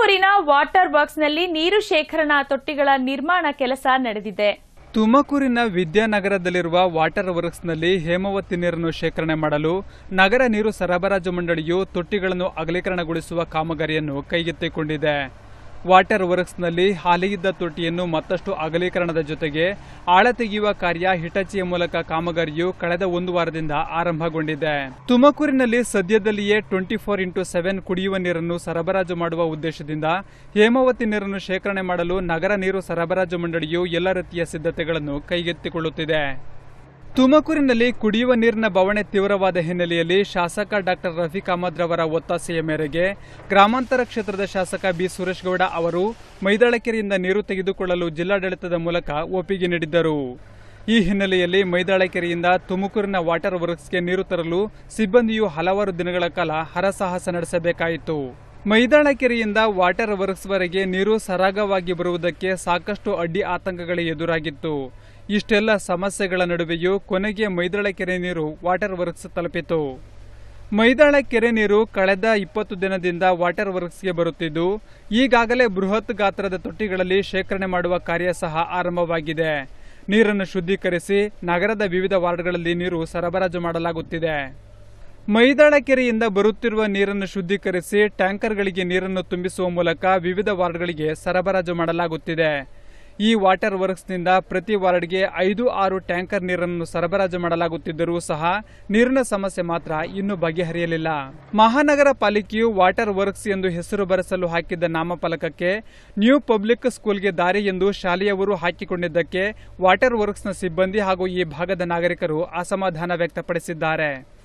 ತುಮಕೂರಿನ ವಾಟರ್ ಬಾಕ್ಸ್ನಲ್ಲಿ ನೀರು ಶೇಖರಣಾ ತೊಟ್ಟಿಗಳ ನಿರ್ಮಾಣ ಕೆಲಸ ನಡೆದಿದೆ. ತುಮಕೂರಿನ ವಿದ್ಯಾನಗರದಲ್ಲಿರುವ ವಾಟರ್ ವರ್ಕ್ಸ್ನಲ್ಲಿ ಹೇಮಾವತಿ ನೀರನ್ನು ಶೇಖರಣೆ ಮಾಡಲು ನಗರ ನೀರು ಸರಬರಾಜು ಮಂಡಳಿಯು ತೊಟ್ಟಿಗಳನ್ನು ಅಗಲೀಕರಣಗೊಳಿಸುವ ಕಾಮಗಾರಿಯನ್ನು ಕೈಗೆತ್ತಿಕೊಂಡಿದೆ. ವಾಟರ್ ವರ್ಕ್ಸ್ನಲ್ಲಿ ಹಾಲಿಯಿದ್ದ ತೊಟ್ಟಿಯನ್ನು ಮತ್ತಷ್ಟು ಅಗಲೀಕರಣದ ಜೊತೆಗೆ ಆಳ ತೆಗೆಯುವ ಕಾರ್ಯ ಹಿಟಾಚಿಯ ಮೂಲಕ ಕಾಮಗಾರಿಯು ಕಳೆದ ಒಂದು ವಾರದಿಂದ ಆರಂಭಗೊಂಡಿದೆ. ತುಮಕೂರಿನಲ್ಲಿ ಸದ್ಯದಲ್ಲಿಯೇ 24x7 ಕುಡಿಯುವ ನೀರನ್ನು ಸರಬರಾಜು ಮಾಡುವ ಉದ್ದೇಶದಿಂದ ಹೇಮಾವತಿ ನೀರನ್ನು ಶೇಖರಣೆ ಮಾಡಲು ನಗರ ನೀರು ಸರಬರಾಜು ಮಂಡಳಿಯು ಎಲ್ಲ ರೀತಿಯ ಸಿದ್ಧತೆಗಳನ್ನು ಕೈಗೆತ್ತಿಕೊಳ್ಳುತ್ತಿದೆ. ತುಮಕೂರಿನಲ್ಲಿ ಕುಡಿಯುವ ನೀರಿನ ಬವಣೆ ತೀವ್ರವಾದ ಹಿನ್ನೆಲೆಯಲ್ಲಿ ಶಾಸಕ ಡಾಕ್ಟರ್ ರಫೀಕ್ ಅಹಮದ್ ರವರ ಒತ್ತಾಸೆಯ ಮೇರೆಗೆ ಗ್ರಾಮಾಂತರ ಕ್ಷೇತ್ರದ ಶಾಸಕ ಬಿ ಸುರೇಶ್ ಗೌಡ ಅವರು ಮೈದಾಳಕೆರೆಯಿಂದ ನೀರು ತೆಗೆದುಕೊಳ್ಳಲು ಜಿಲ್ಲಾಡಳಿತದ ಮೂಲಕ ಒಪ್ಪಿಗೆ ನೀಡಿದ್ದರು. ಈ ಹಿನ್ನೆಲೆಯಲ್ಲಿ ಮೈದಾಳಕೆರೆಯಿಂದ ತುಮಕೂರಿನ ವಾಟರ್ ವರ್ಕ್ಸ್ಗೆ ನೀರು ತರಲು ಸಿಬ್ಬಂದಿಯು ಹಲವಾರು ದಿನಗಳ ಕಾಲ ಹರಸಾಹಸ ನಡೆಸಬೇಕಾಯಿತು. ಮೈದಾಳಕೆರೆಯಿಂದ ವಾಟರ್ ವರ್ಕ್ಸ್ವರೆಗೆ ನೀರು ಸರಾಗವಾಗಿ ಬರುವುದಕ್ಕೆ ಸಾಕಷ್ಟು ಅಡ್ಡಿ ಆತಂಕಗಳೇ ಎದುರಾಗಿತ್ತು. ಇಷ್ಟೆಲ್ಲ ಸಮಸ್ಯೆಗಳ ನಡುವೆಯೂ ಕೊನೆಗೆ ಮೈದಾಳಕೆರೆ ನೀರು ವಾಟರ್ ವರ್ಕ್ಸ್ ತಲುಪಿತು. ಮೈದಾಳಕೆರೆ ನೀರು ಕಳೆದ 20 ದಿನದಿಂದ ವಾಟರ್ ವರ್ಕ್ಸ್ಗೆ ಬರುತ್ತಿದ್ದು, ಈಗಾಗಲೇ ಬೃಹತ್ ಗಾತ್ರದ ತೊಟ್ಟಿಗಳಲ್ಲಿ ಶೇಖರಣೆ ಮಾಡುವ ಕಾರ್ಯ ಸಹ ಆರಂಭವಾಗಿದೆ. ನೀರನ್ನು ಶುದ್ಧೀಕರಿಸಿ ನಗರದ ವಿವಿಧ ವಾರ್ಡ್ಗಳಲ್ಲಿ ನೀರು ಸರಬರಾಜು ಮಾಡಲಾಗುತ್ತಿದೆ. ಮೈದಾಳಕೆರೆಯಿಂದ ಬರುತ್ತಿರುವ ನೀರನ್ನು ಶುದ್ಧೀಕರಿಸಿ ಟ್ಯಾಂಕರ್ಗಳಿಗೆ ನೀರನ್ನು ತುಂಬಿಸುವ ಮೂಲಕ ವಿವಿಧ ವಾರ್ಡ್ಗಳಿಗೆ ಸರಬರಾಜು ಮಾಡಲಾಗುತ್ತಿದೆ. ಈ ವಾಟರ್ ವರ್ಕ್ಸ್ನಿಂದ ಪ್ರತಿ ವಾರ್ಡ್ಗೆ 5-6 ಟ್ಯಾಂಕರ್ ನೀರನ್ನು ಸರಬರಾಜು ಮಾಡಲಾಗುತ್ತಿದ್ದರೂ ಸಹ ನೀರಿನ ಸಮಸ್ಯೆ ಮಾತ್ರ ಇನ್ನೂ ಬಗೆಹರಿಯಲಿಲ್ಲ. ಮಹಾನಗರ ಪಾಲಿಕೆಯು ವಾಟರ್ ವರ್ಕ್ಸ್ ಎಂದು ಹೆಸರು ಬರೆಸಲು ಹಾಕಿದ್ದ ನಾಮಫಲಕಕ್ಕೆ ನ್ಯೂ ಪಬ್ಲಿಕ್ ಸ್ಕೂಲ್ಗೆ ದಾರಿ ಎಂದು ಶಾಲೆಯವರು ಹಾಕಿಕೊಂಡಿದ್ದಕ್ಕೆ ವಾಟರ್ ವರ್ಕ್ಸ್ನ ಸಿಬ್ಬಂದಿ ಹಾಗೂ ಈ ಭಾಗದ ನಾಗರಿಕರು ಅಸಮಾಧಾನ ವ್ಯಕ್ತಪಡಿಸಿದ್ದಾರೆ.